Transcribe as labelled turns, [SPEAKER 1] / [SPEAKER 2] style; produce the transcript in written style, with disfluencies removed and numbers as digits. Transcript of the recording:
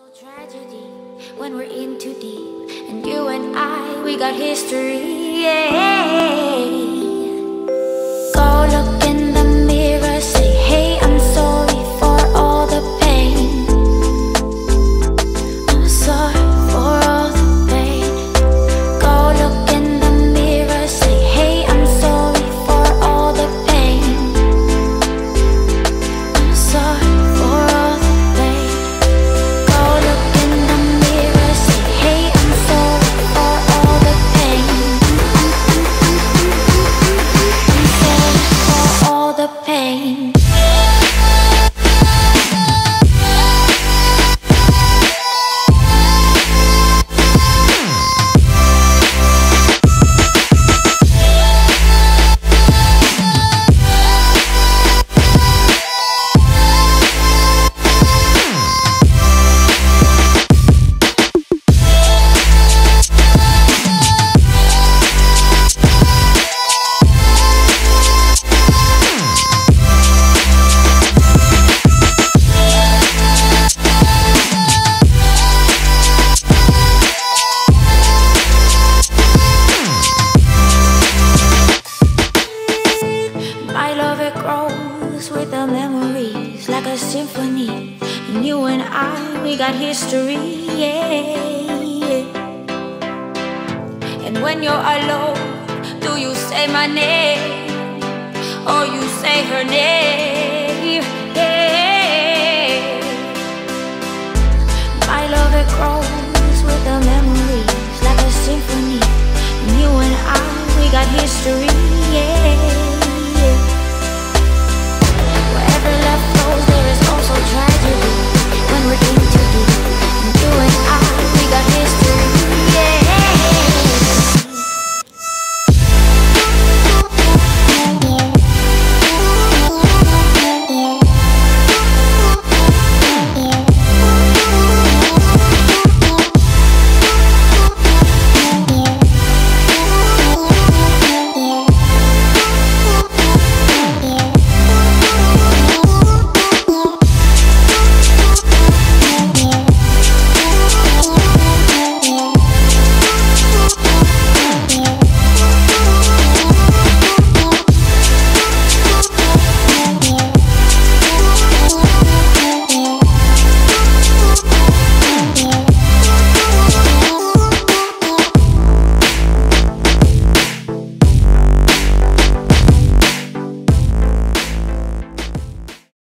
[SPEAKER 1] Also tragedy when we're in too deep, and you and I, we got history. Yeah. Go look in the mirror, say, hey, I'm sorry for all the pain. I'm sorry for all the pain. Go look in the mirror, say, hey, I'm sorry for all the pain. I'm sorry. With the memories like a symphony, and you and I, we got history, yeah. And when you're alone, do you say my name or you say her name? Yeah. My love, it grows with the memories like a symphony, and you and I, we got history, yeah. Wherever love goes, there is also tragedy.